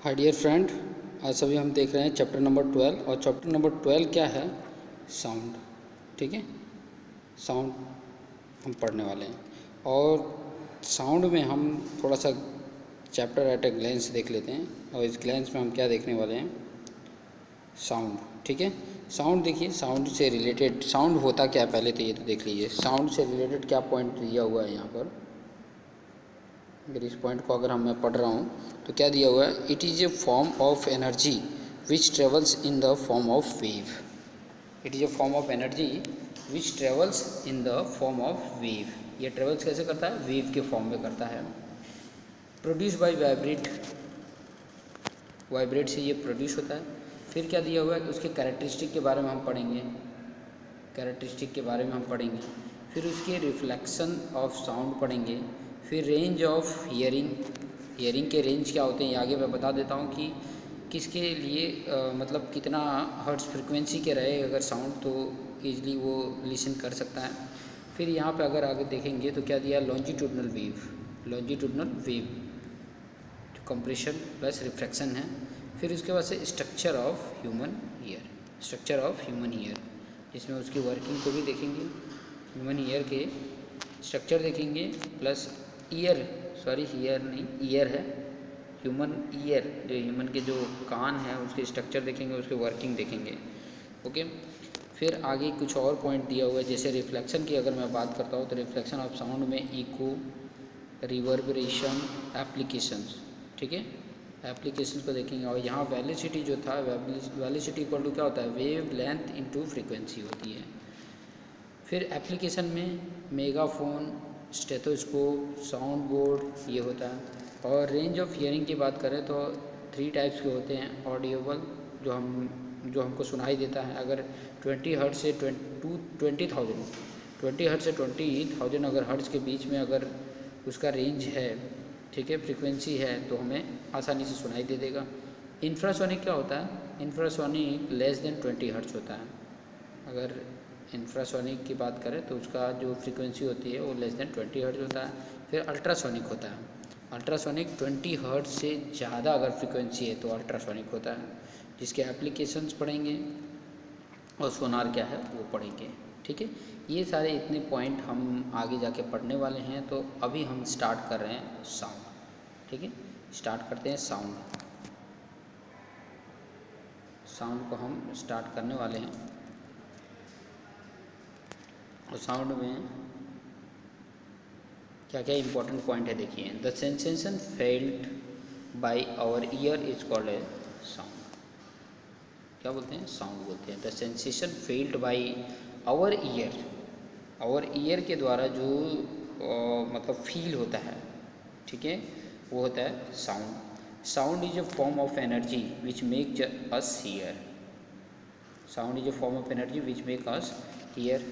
Hi dear friend, आज सभी हम देख रहे हैं चैप्टर नंबर 12। और चैप्टर नंबर 12 क्या है? साउंड। ठीक है, साउंड हम पढ़ने वाले हैं। और साउंड में हम थोड़ा सा चैप्टर एट ए ग्लेंस देख लेते हैं। और इस ग्लेंस में हम क्या देखने वाले हैं? साउंड। ठीक है, साउंड देखिए, साउंड से रिलेटेड साउंड होता क्या है पहले तो ये तो देख लीजिए। साउंड से रिलेटेड क्या पॉइंट दिया हुआ है यहाँ पर। अगर इस पॉइंट को अगर मैं पढ़ रहा हूँ तो क्या दिया हुआ है? It is a form of energy which travels in the form of wave. It is a form of energy which travels in the form of wave. ये ट्रेवल्स कैसे करता है? वेव के फॉर्म में करता है। प्रोड्यूस बाय वाइब्रेट, वाइब्रेट से ये प्रोड्यूस होता है। फिर क्या दिया हुआ है? उसके कैरेक्टरिस्टिक के बारे में हम पढ़ेंगे, कैरेक्टरिस्टिक के बारे में हम पढ़ेंगे। फिर उसके रिफ्लेक्शन ऑफ साउंड पढ़ेंगे। फिर रेंज ऑफ हियरिंग, हियरिंग के रेंज क्या होते हैं ये आगे मैं बता देता हूँ कि किसके लिए मतलब कितना हर्ट्ज फ्रिक्वेंसी के रहे अगर साउंड तो ईजिली वो लिसन कर सकता है। फिर यहाँ पे अगर आगे देखेंगे तो क्या दिया? लॉन्जिट्यूडनल वेव, लॉन्जिट्यूडनल वेव जो कंप्रेशन प्लस रिफ्रैक्शन है। फिर उसके बाद से structure of human ear, structure of human ear जिसमें उसकी वर्किंग को भी देखेंगे, ह्यूमन ईयर के स्ट्रक्चर देखेंगे प्लस ईयर, सॉरी ईयर नहीं ईयर है, ह्यूमन ईयर जो ह्यूमन के जो कान है उसके स्ट्रक्चर देखेंगे, उसके वर्किंग देखेंगे। ओके, फिर आगे कुछ और पॉइंट दिया हुआ है। जैसे रिफ्लेक्शन की अगर मैं बात करता हूँ तो रिफ्लेक्शन ऑफ साउंड में इको, रिवर्बरेशन, एप्लीकेशंस। ठीक है, एप्लीकेशंस को देखेंगे। और यहाँ वेलोसिटी जो था, वेलोसिटी इक्वल टू क्या होता है? वेव लेंथ इनटू फ्रीक्वेंसी होती है। फिर एप्लीकेशन में मेगाफोन, स्टेथोस्कोप, साउंड बोर्ड ये होता है। और रेंज ऑफ हियरिंग की बात करें तो 3 टाइप्स के होते हैं। ऑडियोबल जो हमको सुनाई देता है, अगर 20 हर्ट्ज से 20 हर्ट्ज से 20,000 अगर हर्ट्ज के बीच में अगर उसका रेंज है, ठीक है, फ्रीक्वेंसी है तो हमें आसानी से सुनाई दे देगा। इंफ्रासोनिक क्या होता है? इंफ्रासोनिक लेस देन 20 हर्ट्ज होता है। अगर इंफ्रासोनिक की बात करें तो उसका जो फ्रीक्वेंसी होती है वो लेस देन 20 हर्ट्ज होता है। फिर अल्ट्रासोनिक होता है। अल्ट्रासोनिक 20 हर्ट्ज से ज़्यादा अगर फ्रीक्वेंसी है तो अल्ट्रासोनिक होता है, जिसके एप्लीकेशंस पढ़ेंगे और सोनार क्या है वो पढ़ेंगे। ठीक है, ये सारे इतने पॉइंट हम आगे जाके पढ़ने वाले हैं। तो अभी हम स्टार्ट कर रहे हैं साउंड। ठीक है, स्टार्ट करते हैं साउंड। साउंड को हम स्टार्ट करने वाले हैं। और साउंड में क्या क्या इंपॉर्टेंट पॉइंट है देखिए। The sensation felt by our ear is called a sound. क्या बोलते हैं? साउंड बोलते हैं। The sensation felt by our ear, our ear के द्वारा जो मतलब फील होता है, ठीक है, वो होता है sound. Sound is a form of energy which make us hear. Sound is a form of energy which make us hear.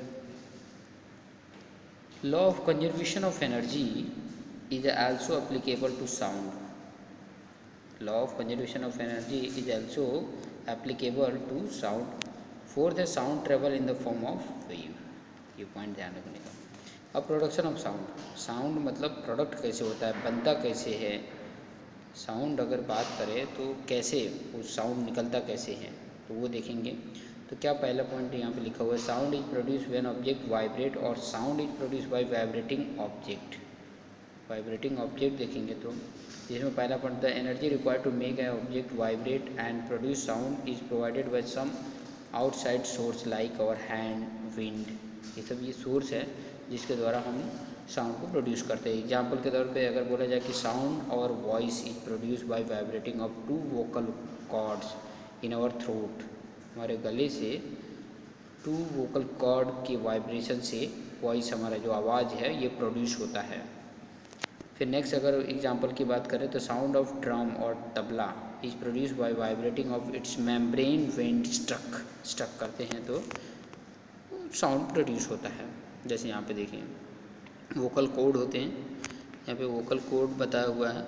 Law of conservation of energy is also applicable to sound. Law of conservation of energy is also applicable to sound. For the sound travel in the form of wave. ये point ध्यान रखने का। अब production of sound, sound मतलब product कैसे होता है, बनता कैसे है। साउंड अगर बात करें तो कैसे वो साउंड निकलता कैसे है तो वो देखेंगे। तो क्या पहला पॉइंट यहाँ पे लिखा हुआ है? Sound is produce when object vibrate और sound is produce by vibrating object. Vibrating object देखेंगे तो जिसमें पहला point the energy required to make a object vibrate and produce sound is provided by some outside source like our hand, wind. ये सब ये source है जिसके द्वारा हम साउंड को प्रोड्यूस करते हैं। एग्जाम्पल के तौर पे अगर बोला जाए कि साउंड और voice is produce by vibrating of 2 vocal cords in our throat. हमारे गले से 2 वोकल कॉर्ड के वाइब्रेशन से वॉइस, हमारा जो आवाज़ है, ये प्रोड्यूस होता है। फिर नेक्स्ट अगर एग्जांपल की बात करें तो साउंड ऑफ ड्रम और tabla is produce by vibrating of its membrane when struck करते हैं तो साउंड प्रोड्यूस होता है। जैसे यहाँ पे देखिए वोकल कॉर्ड होते हैं, यहाँ पे वोकल कॉर्ड बताया हुआ है।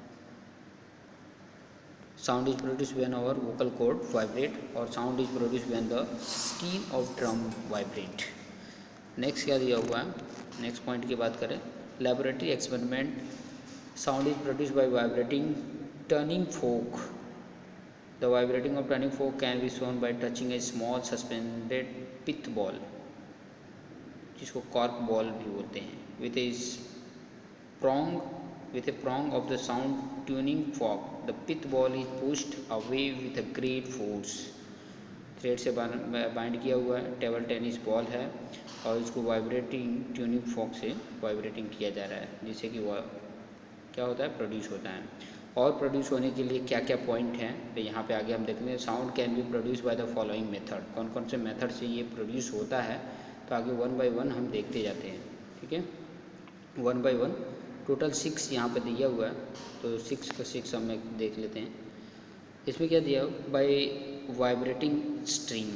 Sound is produced when our vocal cord vibrate और sound is produced when the skin of drum vibrate। Next क्या दिया हुआ है? नेक्स्ट पॉइंट की बात करें, laboratory experiment. Sound is produce by vibrating turning fork. The vibrating of turning fork can be shown by touching a small suspended pith ball, जिसको cork ball भी बोलते हैं, with a prong of the sound tuning fork. The pith ball is pushed away with a great force. Thread से bind किया हुआ है, table tennis ball है और इसको वाइब्रेटिंग ट्यूनिंग फॉक से वाइब्रेटिंग किया जा रहा है, जिससे कि वह क्या होता है, प्रोड्यूस होता है। और प्रोड्यूस होने के लिए क्या क्या पॉइंट हैं, तो यहाँ पे आगे हम देखेंगे। Sound can be produce by the following method. कौन कौन से मेथड से ये प्रोड्यूस होता है, तो आगे वन बाय वन हम देखते जाते हैं, ठीक है, वन बाय वन। टोटल 6 यहाँ पे दिया हुआ है, तो 6 का 6 हम देख लेते हैं। इसमें क्या दिया, by vibrating string,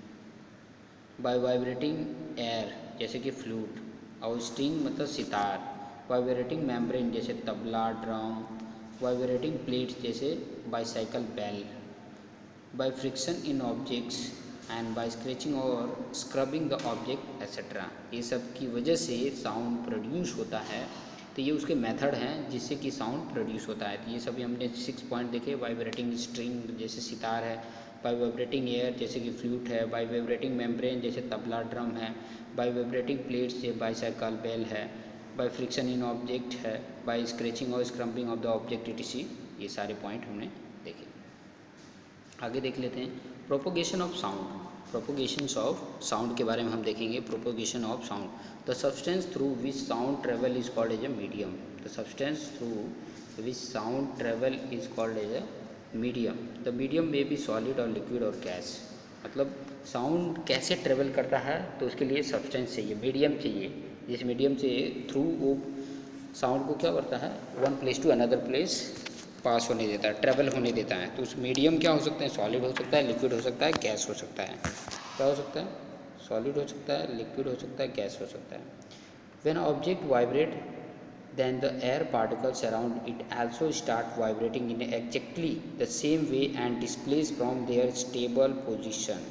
by vibrating air जैसे कि फ्लूट, और स्ट्रिंग मतलब सितार, वाइब्रेटिंग मेम्ब्रेन जैसे तबला ड्रम, वाइब्रेटिंग प्लेट्स जैसे bicycle bell, by friction in objects and by scratching और स्क्रबिंग द ऑब्जेक्ट एक्सेट्रा। ये सब की वजह से साउंड प्रोड्यूस होता है। तो ये उसके मेथड हैं जिससे कि साउंड प्रोड्यूस होता है। तो ये सभी हमने 6 पॉइंट देखे। वाइब्रेटिंग स्ट्रिंग जैसे सितार है, बाय वाइब्रेटिंग एयर जैसे कि फ्लूट है, बाय वाइब्रेटिंग मेम्ब्रेन जैसे तबला ड्रम है, बाय वाइब्रेटिंग प्लेट्स जैसे बाइसाइकिल बेल है, बाय फ्रिक्शन इन ऑब्जेक्ट है, बाय स्क्रैचिंग और scrubbing of the object etc। ये सारे पॉइंट हमने देखे। आगे देख लेते हैं propagation of sound. Propagations of sound के बारे में हम देखेंगे। Propagation of sound, the substance through which sound travel is called as a medium. The substance through which sound travel is called as a medium. द medium में भी solid और liquid और गैस। मतलब साउंड कैसे ट्रेवल करता है, तो उसके लिए सब्सटेंस चाहिए, मीडियम चाहिए, जिस मीडियम से थ्रू वो साउंड को क्या करता है, one place to another place pass होने देता है, ट्रैवल होने देता है। तो उस मीडियम क्या हो सकते हैं, सॉलिड हो सकता है, लिक्विड हो सकता है, गैस हो सकता है। क्या हो सकता है, सॉलिड हो सकता है, लिक्विड हो सकता है, गैस हो सकता है। When object vibrate then the air particles around it also start vibrating in exactly the same way and displace from their stable position.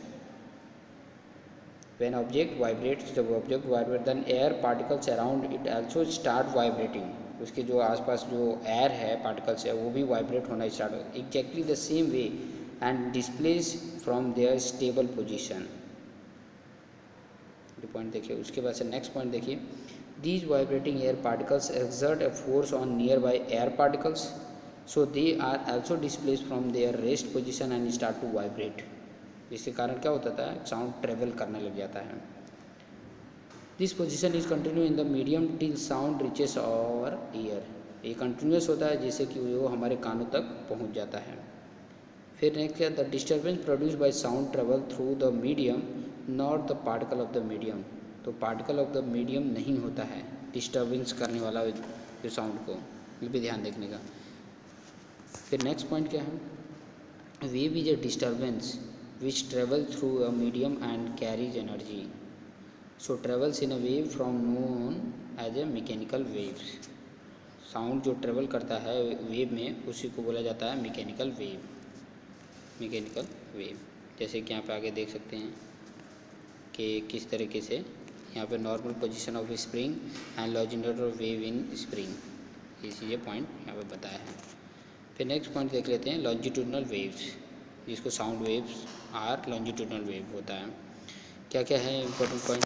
When object vibrates, जब object vibrates, then air particles around it also start vibrating. उसके जो आसपास जो air है, particles है, वो भी vibrate होना स्टार्ट हो exactly the same way and displace from their stable position. ये पॉइंट देखिए। उसके बाद से नेक्स्ट पॉइंट देखिए, these vibrating air particles exert a force on nearby air particles, so they are also displaced from their rest position and start to vibrate. इसके कारण क्या होता था, साउंड ट्रेवल करने लग जाता है। This position is continue in the medium till sound reaches our ear. ये कंटिन्यूस होता है जिससे कि वो हमारे कानों तक पहुंच जाता है। फिर नेक्स्ट है, the disturbance produce by sound travel through the medium not the particle of the medium. तो पार्टिकल ऑफ द मीडियम नहीं होता है डिस्टर्बेंस करने वाला जो साउंड को, ये भी ध्यान देखने का। फिर नेक्स्ट पॉइंट क्या है, wave is a disturbance which travel through a medium and carries energy. So travels in a wave from known as a mechanical waves. Sound जो ट्रेवल करता है वेव में, उसी को बोला जाता है मैकेनिकल वेव। मैकेनिकल वेव जैसे कि यहाँ पे आगे देख सकते हैं कि किस तरीके से यहाँ पे normal position of spring and longitudinal wave in spring, ये पॉइंट यहाँ पे बताया है। फिर नेक्स्ट पॉइंट देख लेते हैं, लॉन्जिट्यूडनल वेव्स, जिसको sound waves are longitudinal wave होता है। क्या क्या है important point,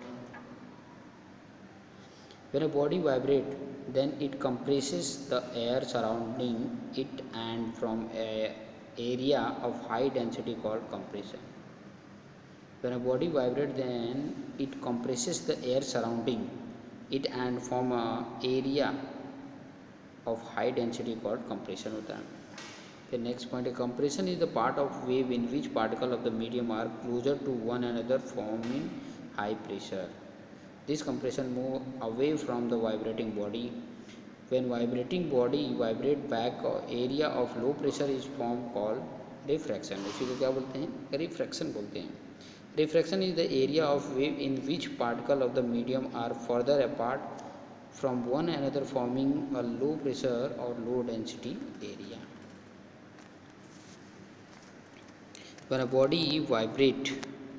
when a body vibrate then it compresses the air surrounding it and from area of high density called compression. When a body vibrates, then it compresses the air surrounding it and form a area of high density called compression होता है। The next point, compression is the part of wave in which particles of the medium are closer to one another forming high pressure. This compression move away from the vibrating body. When vibrating body vibrate back, area of low pressure is formed called refraction. उसी को क्या बोलते हैं, refraction बोलते हैं। Refraction is the area of wave in which particles of the medium are further apart from one another forming a low pressure or low density area. When body vibrate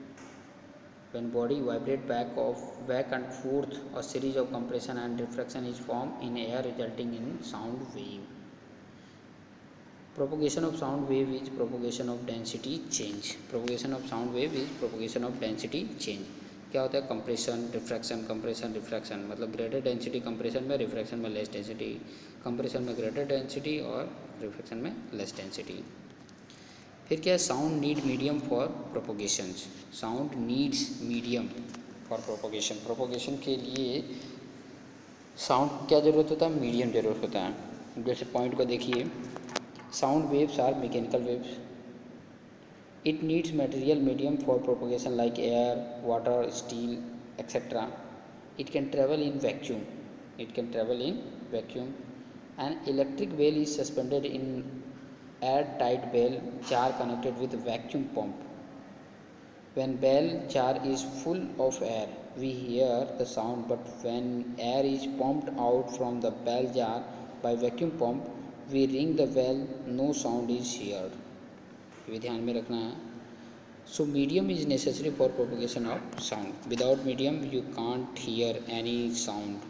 back and forth, a series of compression and refraction is formed in air resulting in sound wave. Propagation of sound wave is propagation of density change. Propagation of sound wave is propagation of density change. क्या होता है? Compression refraction, compression refraction, मतलब greater density compression में, refraction में less density, compression में greater density और refraction में less density. फिर क्या है? Sound need medium for propagation. Sound needs medium for propagation. Propagation के लिए साउंड क्या ज़रूरत होता है? मीडियम ज़रूरत होता है। जैसे पॉइंट को देखिए, sound waves are mechanical waves. It needs material medium for propagation like air, water, steel, etc. It can travel in vacuum. It can travel in vacuum. An electric bell is suspended in air-tight bell jar connected with vacuum pump. When bell jar is full of air, we hear the sound, but when air is pumped out from the bell jar by vacuum pump, we ring the bell, no sound is heard. ये ध्यान में रखना है. So medium is necessary for propagation of sound. Without medium you can't hear any sound.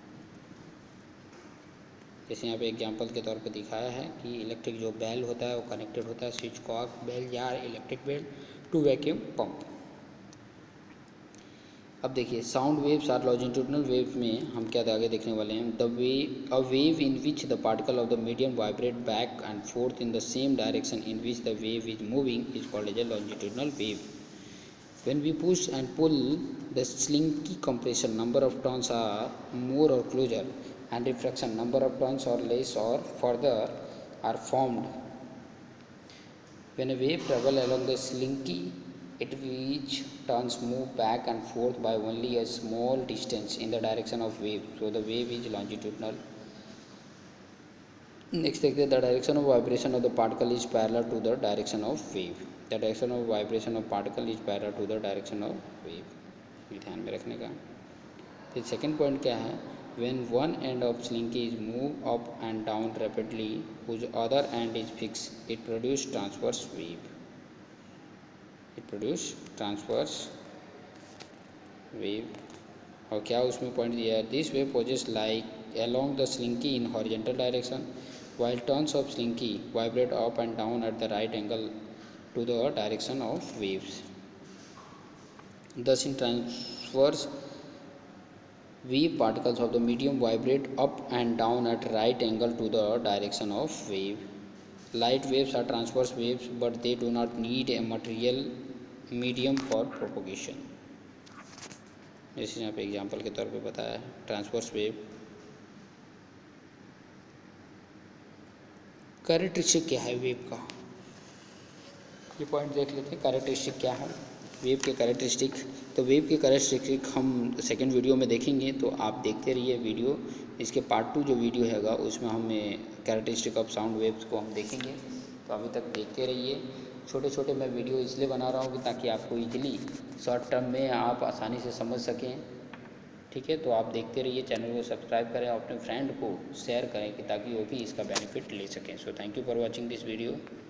जैसे यहाँ पे example के तौर पे दिखाया है कि इलेक्ट्रिक जो बेल होता है वो कनेक्टेड होता है स्विच कॉक बेल या electric bell to vacuum pump. अब देखिए sound waves are longitudinal wave में हम क्या आगे देखने वाले हैं. A wave in which the particle of the medium vibrate back and forth in the same direction in which the wave is moving is called as a longitudinal wave. When we push and pull the slinky compression, number of turns are more or closer, and refraction, number of turns or less or further are formed. When a wave travels along the slinky, each turns move back and forth by only a small distance in the direction of wave, so the wave is longitudinal. Next, the direction of vibration of the particle is parallel to the direction of wave. The direction of vibration of particle is parallel to the direction of wave. ये ध्यान में रखने का. फिर second point क्या है? When one end of slinky is moved up and down rapidly, whose other end is fixed, it produces transverse wave. It produces transverse wave. और क्या उसमें पॉइंट दिया है? This wave poses like along the slinky in horizontal direction, while turns of slinky vibrate up and down at the right angle to the direction of waves. Thus, in transverse wave, particles of the medium vibrate up and down at right angle to the direction of wave. Light waves are transverse waves, but they do not need a material medium for propagation. जैसे यहाँ पे example के तौर पे बताया है transverse wave. Characteristic क्या है वेव का? ये पॉइंट देख लेते हैं. कैरेक्टरिस्टिक क्या है वेव के? कैरेक्टरिस्टिक, तो वेव के कैरेक्टरिस्टिक हम सेकंड वीडियो में देखेंगे, तो आप देखते रहिए वीडियो. इसके पार्ट 2 जो वीडियो हैगा उसमें हमें कैरेक्टरिस्टिक ऑफ साउंड वेव्स को हम देखेंगे, तो अभी तक देखते रहिए. छोटे छोटे मैं वीडियो इसलिए बना रहा हूँ कि ताकि आपको ईजिली शॉर्ट टर्म में आप आसानी से समझ सकें. ठीक है, तो आप देखते रहिए, चैनल को सब्सक्राइब करें, अपने फ्रेंड को शेयर करें कि ताकि वो भी इसका बेनिफिट ले सकें. So thank you for watching this video.